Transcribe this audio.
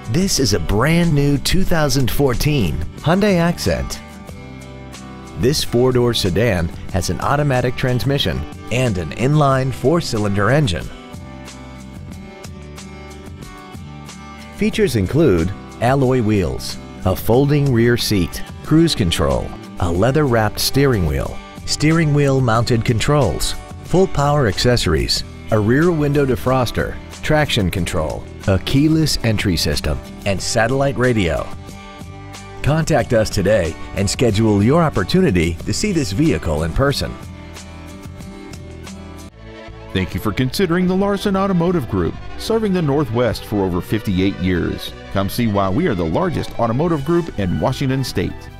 This is a brand new 2014 Hyundai Accent. This four-door sedan has an automatic transmission and an inline four-cylinder engine. Features include alloy wheels, a folding rear seat, cruise control, a leather-wrapped steering wheel mounted controls, full power accessories, a rear window defroster, traction control, a keyless entry system, and satellite radio. Contact us today and schedule your opportunity to see this vehicle in person. Thank you for considering the Larson Automotive Group, serving the Northwest for over 58 years. Come see why we are the largest automotive group in Washington State.